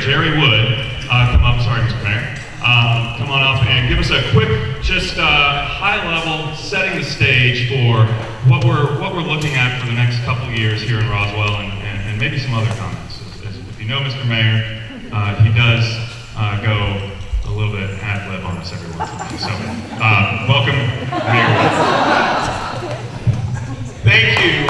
Jere Wood come up. Sorry, Mr. Mayor. Come on up and give us a quick, just high level, setting the stage for what we're looking at for the next couple of years here in Roswell, and maybe some other comments. If you know Mr. Mayor, he does go a little bit ad-lib on us every once in a while. So, welcome, Mayor Wood. Thank you.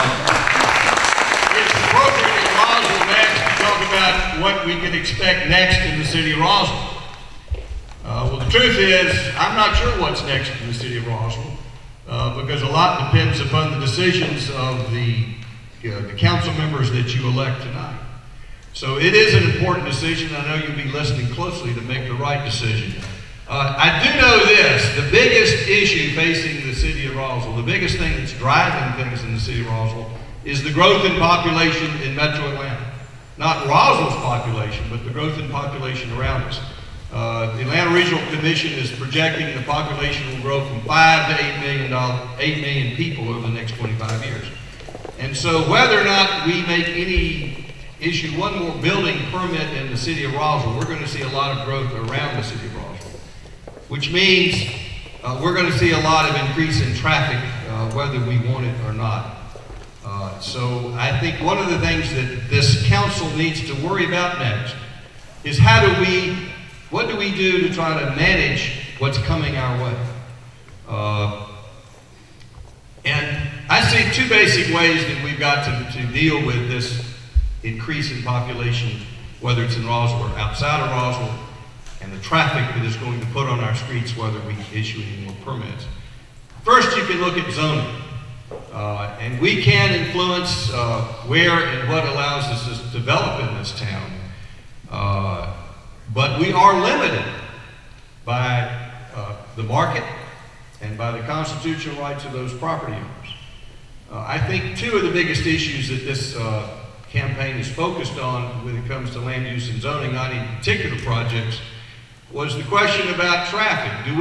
It's appropriate in Roswell next to talk about what we can expect next in the city of Roswell. Well, the truth is, I'm not sure what's next in the city of Roswell, because a lot depends upon the decisions of the council members that you elect tonight. So it is an important decision. I know you'll be listening closely to make the right decision. I do know this, the biggest issue facing the city of Roswell, the biggest thing that's driving things in the city of Roswell, is the growth in population in Metro Atlanta. Not Roswell's population, but the growth in population around us. The Atlanta Regional Commission is projecting the population will grow from 5 to 8 million people over the next 25 years. And so whether or not we make issue one more building permit in the city of Roswell, we're going to see a lot of growth around the city of Roswell, which means we're going to see a lot of increase in traffic, whether we want it or not. So I think one of the things that this council needs to worry about next is what do we do to try to manage what's coming our way? And I see two basic ways that we've got to deal with this increase in population, whether it's in Roswell or outside of Roswell, and the traffic that is going to put on our streets whether we issue any more permits. First, you can look at zoning. And we can influence where and what allows us to develop in this town. But we are limited by the market and by the constitutional rights of those property owners. I think two of the biggest issues that this campaign is focused on when it comes to land use and zoning, not in particular projects, was the question about traffic. Do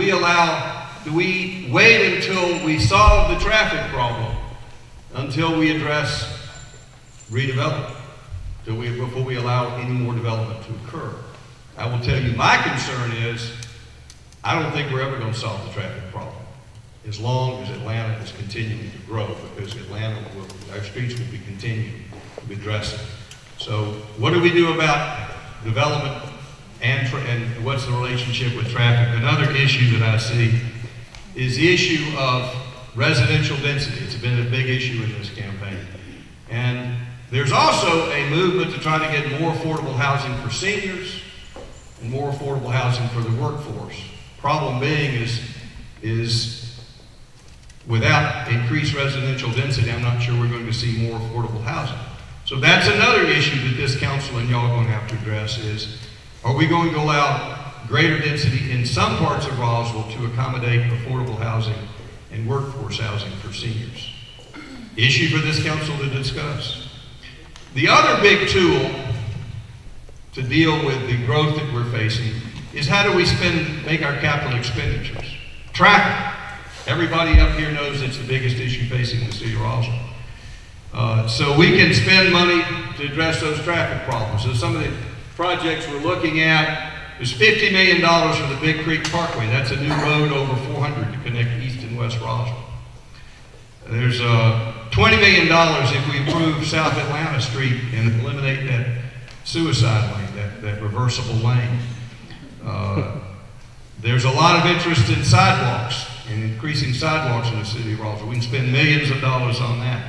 we wait until we solve the traffic problem until we address redevelopment, before we allow any more development to occur? I will tell you, my concern is, I don't think we're ever going to solve the traffic problem as long as Atlanta is continuing to grow, because our streets will be continuing to be addressed. So what do we do about development and what's the relationship with traffic? Another issue that I see is the issue of residential density. It's been a big issue in this campaign. And there's also a movement to try to get more affordable housing for seniors and more affordable housing for the workforce. Problem being is without increased residential density, I'm not sure we're going to see more affordable housing. So that's another issue that this council and y'all are going to have to address is, are we going to allow greater density in some parts of Roswell to accommodate affordable housing and workforce housing for seniors? Issue for this council to discuss. The other big tool to deal with the growth that we're facing is how do we make our capital expenditures? Traffic. Everybody up here knows it's the biggest issue facing the city of Roswell. So we can spend money to address those traffic problems. So some of the projects we're looking at, there's $50 million for the Big Creek Parkway. That's a new road over 400 to connect East and West Roswell. There's $20 million if we improve South Atlanta Street and eliminate that suicide lane, that reversible lane. There's a lot of interest in sidewalks and increasing sidewalks in the city of Roswell. We can spend millions of dollars on that.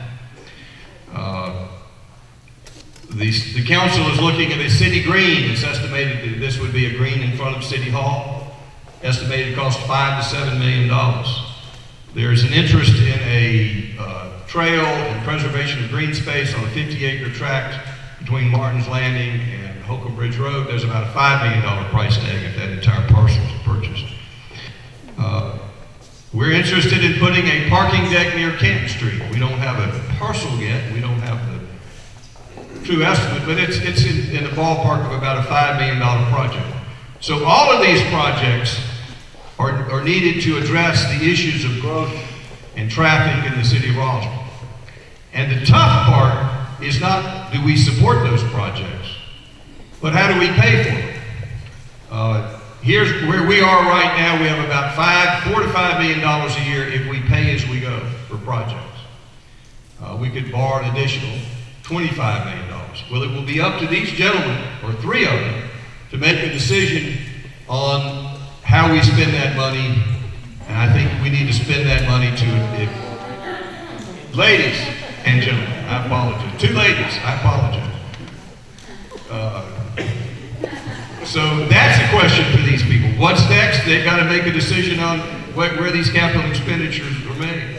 The council is looking at a city green. It's estimated that this would be a green in front of City Hall. Estimated to cost $5 to $7 million. There's an interest in a trail and preservation of green space on a 50-acre tract between Martin's Landing and Holcomb Bridge Road. There's about a $5 million price tag if that entire parcel is purchased. We're interested in putting a parking deck near Canton Street. We don't have a parcel yet. We don't have the true estimate, but it's in the ballpark of about a $5 million project. So all of these projects are needed to address the issues of growth and traffic in the city of Roswell. And the tough part is not do we support those projects. But how do we pay for them? Here's where we are right now. We have about $4 to $5 million a year if we pay as we go for projects. We could borrow an additional $25 million. Well, it will be up to these gentlemen, or three of them, to make a decision on how we spend that money. And I think we need to spend that money to it. Ladies and gentlemen, I apologize. Two ladies, I apologize. So that's the question for these people. What's next? They've got to make a decision on where these capital expenditures are made.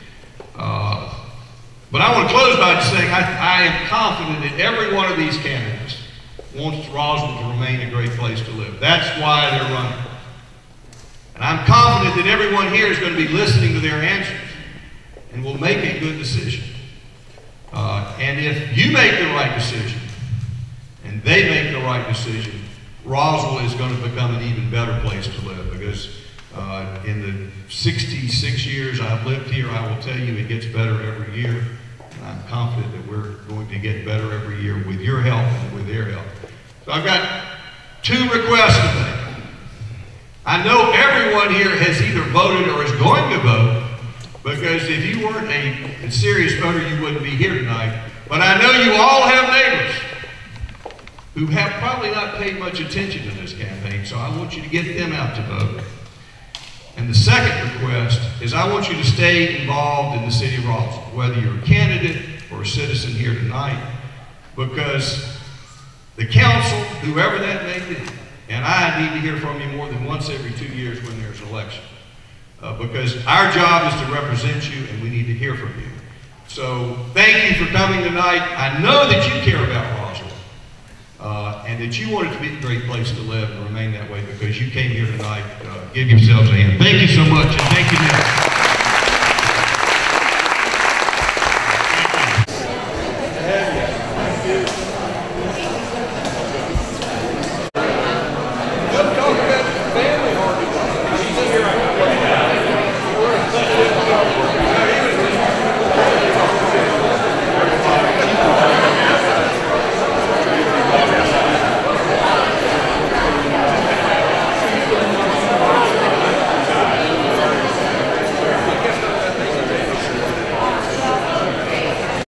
But I want to close by saying I am confident that every one of these candidates wants Roswell to remain a great place to live. That's why they're running. And I'm confident that everyone here is going to be listening to their answers and will make a good decision. And if you make the right decision and they make the right decision, Roswell is going to become an even better place to live, because in the 66 years I've lived here, I will tell you it gets better every year. And I'm confident that we're going to get better every year with your help and with their help. So I've got two requests to make. I know everyone here has either voted or is going to vote, because if you weren't a serious voter, you wouldn't be here tonight. But I know you all have neighbors who have probably not paid much attention to this campaign, so I want you to get them out to vote. And the second request is I want you to stay involved in the city of Roswell, whether you're a candidate or a citizen here tonight, because the council, whoever that may be, and I need to hear from you more than once every 2 years when there's an election, because our job is to represent you and we need to hear from you. So thank you for coming tonight. I know that you care about Roswell. And that you want it to be a great place to live and remain that way because you came here tonight. Give yourselves a hand. Thank you so much, and thank you, Nick.